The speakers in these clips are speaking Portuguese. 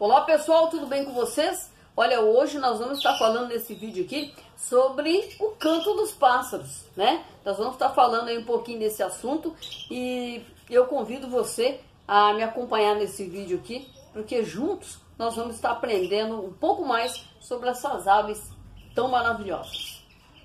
Olá pessoal, tudo bem com vocês? Olha, hoje nós vamos estar falando nesse vídeo aqui sobre o canto dos pássaros, né? Nós vamos estar falando aí um pouquinho desse assunto e eu convido você a me acompanhar nesse vídeo aqui, porque juntos nós vamos estar aprendendo um pouco mais sobre essas aves tão maravilhosas.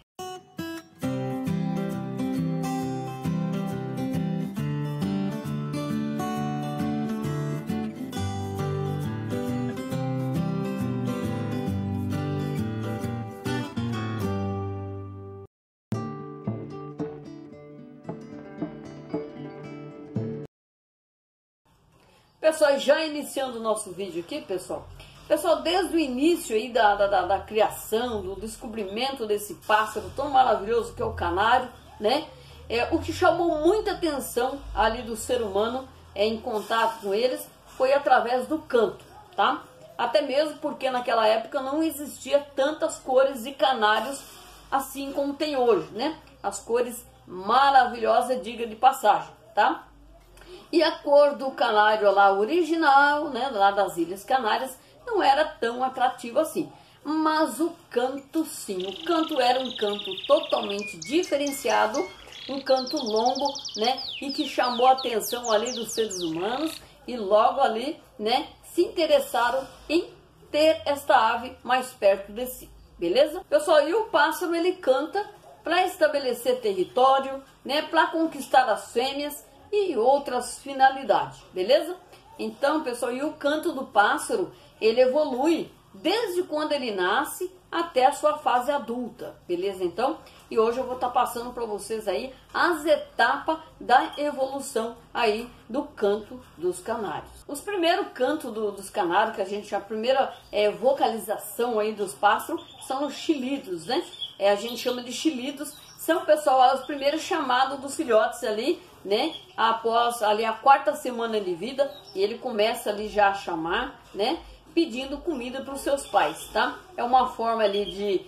Pessoal, já iniciando o nosso vídeo aqui, pessoal, desde o início aí da criação, do descobrimento desse pássaro tão maravilhoso que é o canário, né? O que chamou muita atenção ali do ser humano em contato com eles foi através do canto, tá? Até mesmo porque naquela época não existia tantas cores de canários assim como tem hoje, né? As cores maravilhosas, diga de passagem, tá? E a cor do canário lá original, né, lá das Ilhas Canárias, não era tão atrativo assim. Mas o canto sim, o canto era um canto totalmente diferenciado, um canto longo, né, e que chamou a atenção ali dos seres humanos e logo ali, né, se interessaram em ter esta ave mais perto de si, beleza? Pessoal, e o pássaro ele canta para estabelecer território, né, para conquistar as fêmeas e outras finalidades, beleza? Então, pessoal, e o canto do pássaro, ele evolui desde quando ele nasce até a sua fase adulta, beleza? Então, e hoje eu vou estar passando para vocês aí as etapas da evolução aí do canto dos canários. Os primeiros cantos dos canários, que a gente, a primeira vocalização aí dos pássaros são os chilidos, né? A gente chama de chilidos, são, pessoal, os primeiros chamados dos filhotes ali, né? Após ali a 4ª semana de vida, ele começa ali já a chamar, né? Pedindo comida para os seus pais, tá? É uma forma ali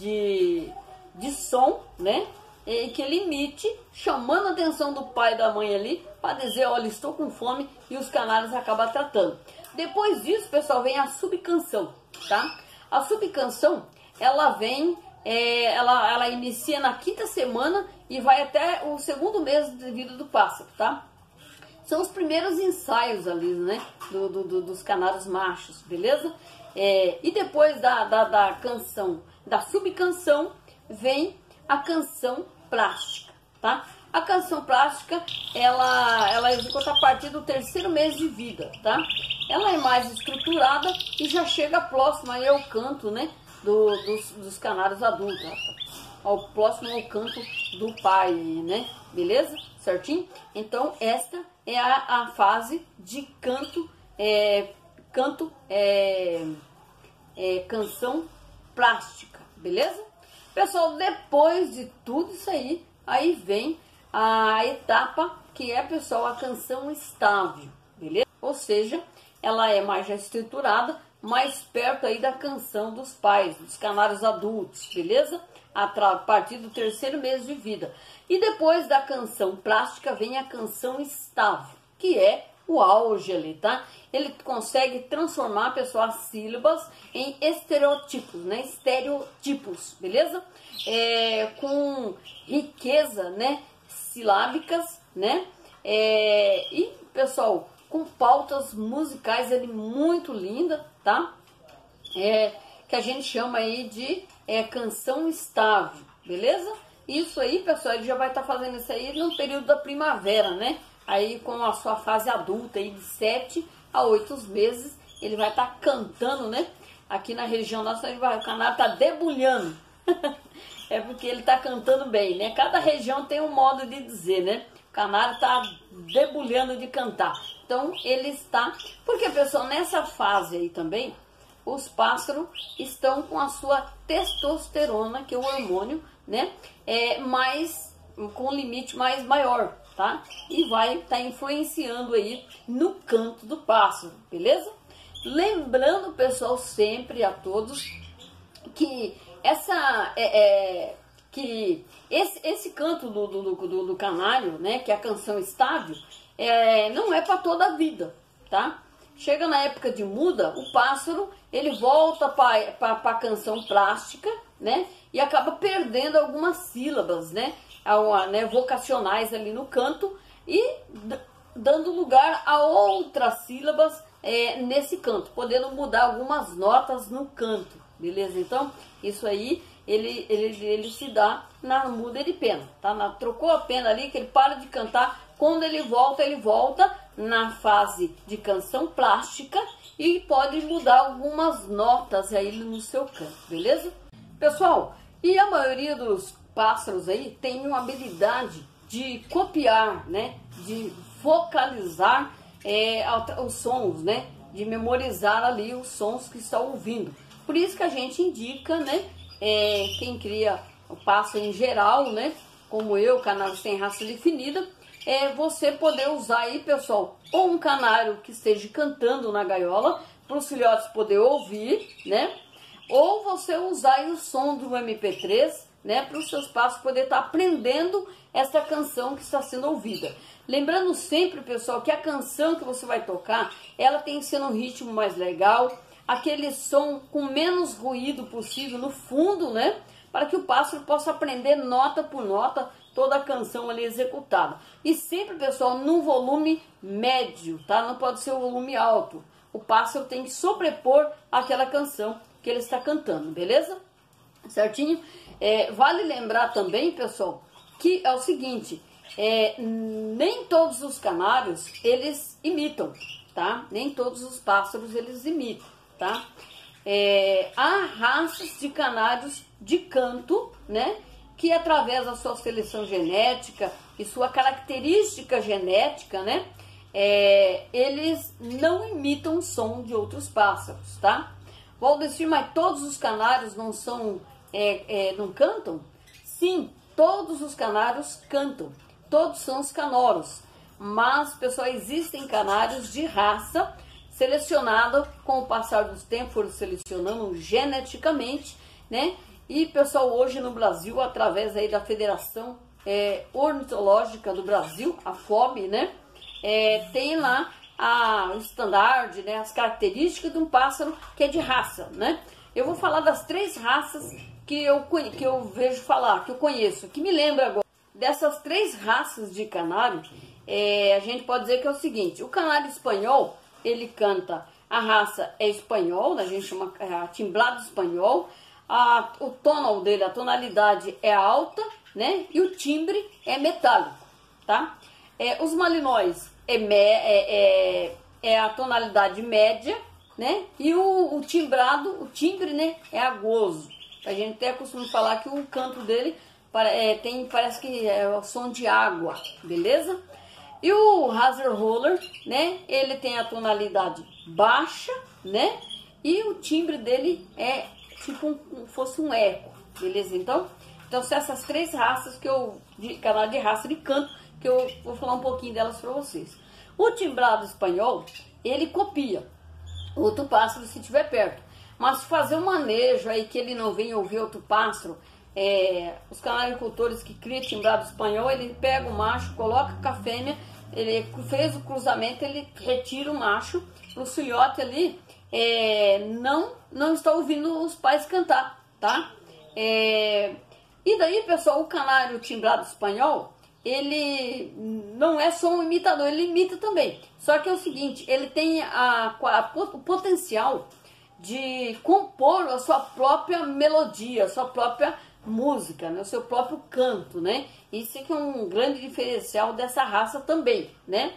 de som, né? Que ele emite, chamando a atenção do pai e da mãe ali, para dizer, olha, estou com fome, e os canários acabam tratando. Depois disso, pessoal, vem a subcanção, tá? A subcanção, ela vem... ela inicia na 5ª semana e vai até o 2º mês de vida do pássaro, tá? São os primeiros ensaios ali, né? Dos canários machos, beleza? E depois da canção, da subcanção, vem a canção plástica, tá? A canção plástica, ela executa a partir do 3º mês de vida, tá? Ela é mais estruturada e já chega próximo aí ao canto, né? Dos canários adultos, ao próximo ao canto do pai, né? Beleza? Certinho? Então, esta é a fase de canção plástica, beleza? Pessoal, depois de tudo isso aí, aí vem a etapa que é, pessoal, a canção estável, beleza? Ou seja, ela é mais já estruturada, mais perto aí da canção dos pais, dos canários adultos, beleza? A partir do 3º mês de vida. E depois da canção plástica vem a canção estável, que é o auge ali, tá? Ele consegue transformar, pessoal, as sílabas em estereotipos, né? Estereotipos, beleza? Com riqueza, né? Silábicas, né? E, pessoal, com pautas musicais ali muito linda, tá? Que a gente chama aí de canção estável, beleza? Isso aí, pessoal, ele já vai estar fazendo isso aí no período da primavera, né? Aí com a sua fase adulta aí de 7 a 8 meses, ele vai estar cantando, né? Aqui na região nossa, o canário tá debulhando. É porque ele tá cantando bem, né? Cada região tem um modo de dizer, né? O canário tá debulhando de cantar. Então, ele está... Porque, pessoal, nessa fase aí também, os pássaros estão com a sua testosterona, que é o hormônio, né? Com um limite mais maior, tá? E vai estar influenciando aí no canto do pássaro, beleza? Lembrando, pessoal, sempre a todos que esse canto do canário, né? Que é a canção estável, não é para toda a vida, tá? chega na época de muda, o pássaro ele volta para a canção plástica, né? E acaba perdendo algumas sílabas, né? Vocacionais ali no canto e dando lugar a outras sílabas nesse canto, podendo mudar algumas notas no canto, beleza? Então, isso aí ele se dá na muda de pena, tá? Trocou a pena ali, que ele para de cantar. Quando ele volta na fase de canção plástica e pode mudar algumas notas aí no seu canto, beleza? Pessoal, e a maioria dos pássaros aí tem uma habilidade de copiar, né? De vocalizar os sons, né? De memorizar ali os sons que está ouvindo. Por isso que a gente indica, né? Quem cria o pássaro em geral, né? Como eu, canário sem raça definida, você poder usar aí, pessoal, ou um canário que esteja cantando na gaiola, para os filhotes poder ouvir, né? Ou você usar aí o som do MP3, né? Para os seus pássaros poder estar aprendendo essa canção que está sendo ouvida. Lembrando sempre, pessoal, que a canção que você vai tocar, ela tem que ser num ritmo mais legal, aquele som com menos ruído possível no fundo, né? Para que o pássaro possa aprender nota por nota toda a canção ali executada. E sempre, pessoal, num volume médio, tá? Não pode ser o volume alto. O pássaro tem que sobrepor aquela canção que ele está cantando, beleza? Certinho? Vale lembrar também, pessoal, que é o seguinte, nem todos os canários, eles imitam, tá? Nem todos os pássaros, eles imitam, tá? Há raças de canários de canto, né? Que através da sua seleção genética e sua característica genética, né? Eles não imitam o som de outros pássaros, tá? Valdecir, mas todos os canários não são, não cantam? Sim, todos os canários cantam, todos são os canoros. Mas, pessoal, existem canários de raça selecionada com o passar dos tempos, foram selecionando geneticamente, né? E, pessoal, hoje no Brasil, através aí da Federação Ornitológica do Brasil, a FOB, né? Tem lá o estandarte, né? As características de um pássaro que é de raça, né? Eu vou falar das 3 raças que eu vejo falar, que eu conheço, que me lembra agora. Dessas 3 raças de canário, a gente pode dizer que é o seguinte: o canário espanhol, ele canta, a raça é espanhol, a gente chama timbrado espanhol. O tonal dele, a tonalidade é alta, né? E o timbre é metálico, tá? Os malinóis é a tonalidade média, né? E o timbre, né? É aguoso. A gente até costuma falar que o canto dele parece que é o som de água, beleza? E o Haselroller, né? Ele tem a tonalidade baixa, né? E o timbre dele é tipo fosse um eco, beleza? Então são essas 3 raças canal de raça de canto, que eu vou falar um pouquinho delas para vocês. O timbrado espanhol, ele copia outro pássaro se estiver perto. Mas fazer um manejo aí que ele não venha ouvir outro pássaro, os canaricultores que criam timbrado espanhol, ele pega o macho, coloca com a fêmea, ele fez o cruzamento, ele retira o macho, o filhote ali não está ouvindo os pais cantar, tá? E daí, pessoal, o canário timbrado espanhol, ele não é só um imitador, ele imita também. Só que é o seguinte, ele tem o potencial de compor a sua própria melodia, a sua própria música, né? O seu próprio canto, né? Isso é que é um grande diferencial dessa raça também, né?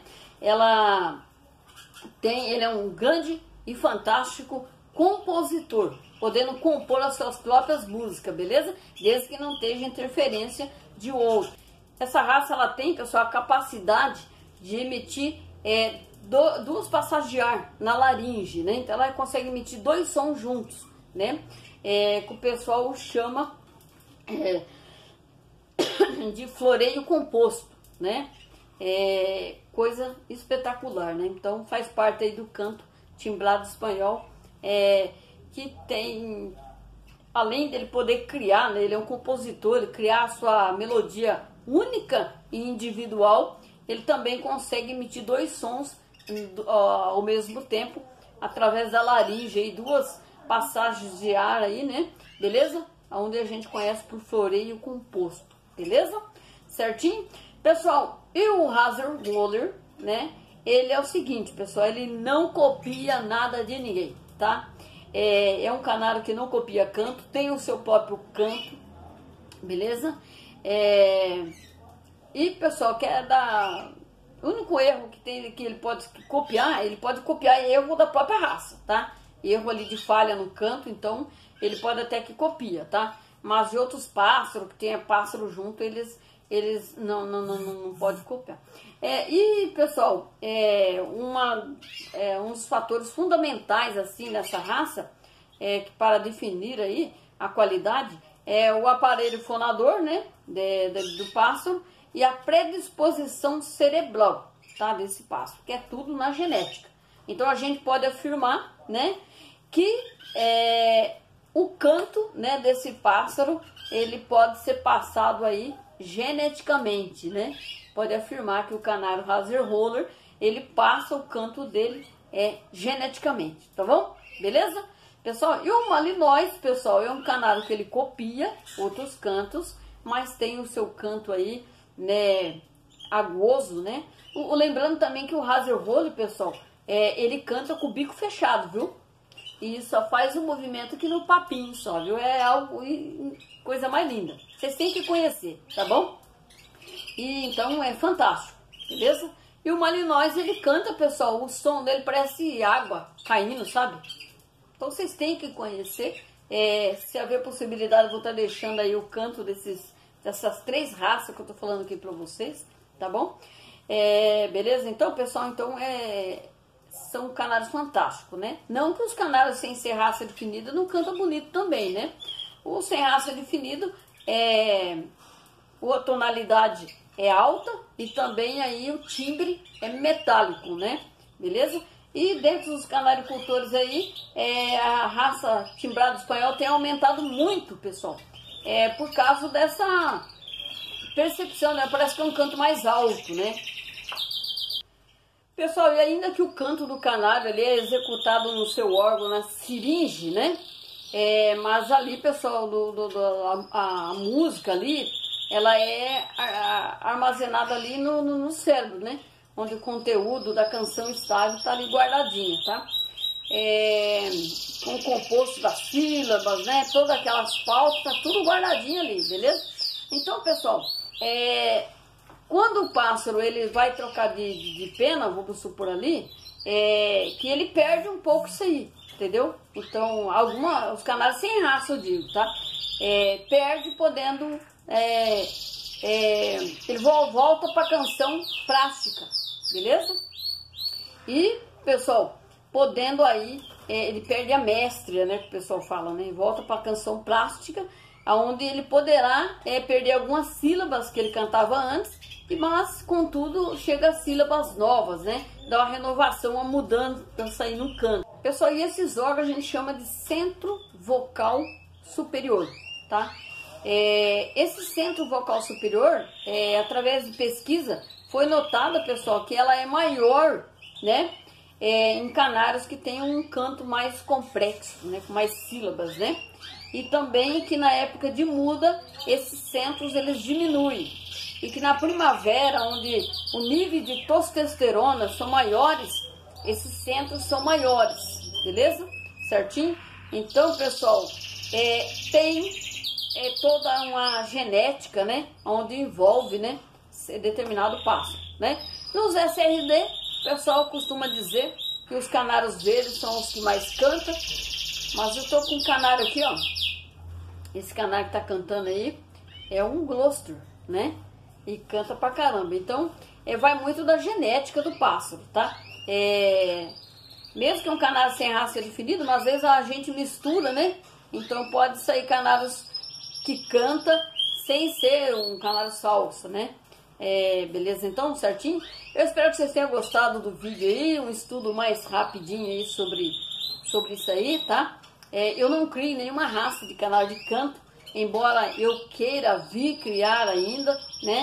Ele é um grande e fantástico compositor, podendo compor as suas próprias músicas, beleza? Desde que não esteja interferência de outro. Essa raça, ela tem, pessoal, a capacidade de emitir 2 passagens de ar na laringe, né? Então ela consegue emitir 2 sons juntos, né? Que o pessoal chama de floreio composto, né? Coisa espetacular, né? Então faz parte aí do canto timbrado espanhol, que tem, além dele poder criar, né? Ele é um compositor, ele criar a sua melodia única e individual, ele também consegue emitir 2 sons ao mesmo tempo, através da laringe, aí, 2 passagens de ar aí, né? Beleza? Onde a gente conhece por floreio composto, beleza? Certinho? Pessoal, e o Razer Roller, né? Ele é o seguinte, pessoal, ele não copia nada de ninguém, tá? É um canário que não copia canto, tem o seu próprio canto, beleza? E, pessoal, quer dar... O único erro que tem que ele pode copiar erro da própria raça, tá? Erro ali de falha no canto, então ele pode até que copia, tá? Mas de outros pássaros, que tenha pássaro junto, eles não podem copiar. E, pessoal, um dos fatores fundamentais, assim, nessa raça, que para definir aí a qualidade, é o aparelho fonador, né, do pássaro, e a predisposição cerebral, tá, desse pássaro, que é tudo na genética. Então a gente pode afirmar, né, que o canto, né, desse pássaro, ele pode ser passado aí geneticamente, né? Pode afirmar que o canário Razer Roller, ele passa o canto dele geneticamente, tá bom? Beleza? Pessoal, e o Malinois, pessoal, é um canário que ele copia outros cantos, mas tem o seu canto aí, né, aguoso, né? Lembrando também que o Razer Roller, pessoal, ele canta com o bico fechado, viu? E só faz o movimento aqui no papinho só, viu? É algo, coisa mais linda. Vocês têm que conhecer, tá bom? E então é fantástico, beleza? E o Malinois, ele canta, pessoal, o som dele parece água caindo, sabe? Então vocês têm que conhecer. Se haver possibilidade, eu vou estar deixando aí o canto dessas 3 raças que eu tô falando aqui pra vocês, tá bom? Beleza? Então, pessoal, são canários fantásticos, né? Não que os canários sem ser raça definida não cantam bonito também, né? O sem raça definido, a tonalidade é alta e também aí o timbre é metálico, né? Beleza? E dentro dos canaricultores aí, a raça timbrado espanhol tem aumentado muito, pessoal. Por causa dessa percepção, né? Parece que é um canto mais alto, né? Pessoal, e ainda que o canto do canário ali é executado no seu órgão, na siringe, né? Mas ali, pessoal, a música ali, ela é armazenada ali no cérebro, né? Onde o conteúdo da canção está ali guardadinha, tá? Com o composto das sílabas, né? Todas aquelas pautas, tá tudo guardadinho ali, beleza? Então, pessoal, quando o pássaro ele vai trocar de pena, vamos supor ali, que ele perde um pouco isso aí, entendeu? Então, os canários sem raça, eu digo, tá? Perde podendo... ele volta para a canção plástica, beleza? E, pessoal, podendo aí, ele perde a mestria, né, que o pessoal fala, né? Volta para a canção plástica, onde ele poderá perder algumas sílabas que ele cantava antes, mas, contudo, chega a sílabas novas, né? Dá uma renovação, uma mudança aí no canto. Pessoal, e esses órgãos a gente chama de centro vocal superior, tá? Esse centro vocal superior, através de pesquisa, foi notado, pessoal, que ela é maior, né? Em canários que tem um canto mais complexo, né? Com mais sílabas, né? E também que na época de muda, esses centros eles diminuem. E que na primavera, onde o nível de testosterona são maiores, esses centros são maiores, beleza? Certinho? Então, pessoal, tem toda uma genética, né? Onde envolve, né? Determinado pássaro, né? Nos SRD, o pessoal costuma dizer que os canários verdes são os que mais cantam. Mas eu tô com um canário aqui, ó. Esse canário que tá cantando aí é um Gloucester, né? E canta pra caramba. Então, vai muito da genética do pássaro, tá? Mesmo que é um canário sem raça definida, mas às vezes a gente mistura, né? Então pode sair canários que canta sem ser um canário salsa, né? Beleza, então, certinho? Eu espero que vocês tenham gostado do vídeo aí, um estudo mais rapidinho aí sobre isso aí, tá? Eu não crio nenhuma raça de canário de canto, embora eu queira vir criar ainda, né?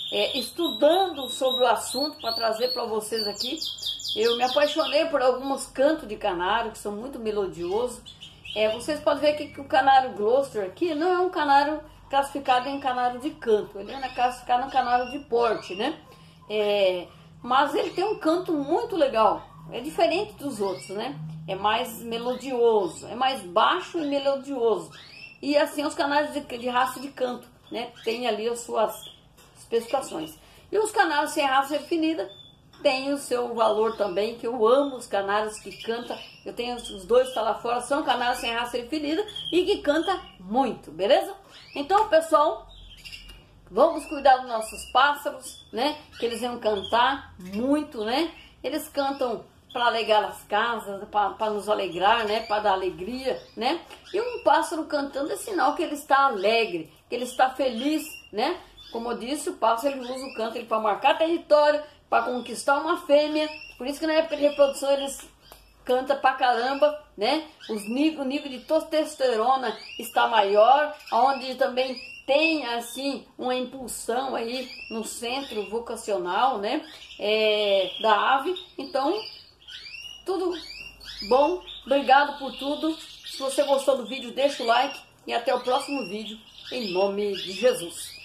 estudando sobre o assunto para trazer para vocês aqui. Eu me apaixonei por alguns cantos de canário que são muito melodiosos. Vocês podem ver que o canário Gloucester aqui não é um canário classificado em canário de canto, ele é classificado em canário de porte, né? Mas ele tem um canto muito legal, é diferente dos outros, né? É mais melodioso, é mais baixo e melodioso. E assim os canários de raça de canto, né? Tem ali as suas especificações. E os canários sem raça definida tem o seu valor também, que eu amo os canários que canta. Eu tenho os dois que estão lá fora, são canários sem raça definida e que canta muito, beleza? Então, pessoal, vamos cuidar dos nossos pássaros, né? Que eles vão cantar muito, né? Eles cantam para alegrar as casas, para nos alegrar, né? Para dar alegria, né? E um pássaro cantando é sinal que ele está alegre, que ele está feliz, né? Como eu disse, o pássaro ele usa o canto para marcar território, para conquistar uma fêmea. Por isso que na época de reprodução eles cantam pra caramba, né? O nível de testosterona está maior, onde também tem assim uma impulsão aí no centro vocacional, né? Da ave. Então, tudo bom. Obrigado por tudo. Se você gostou do vídeo, deixa o like e até o próximo vídeo, em nome de Jesus.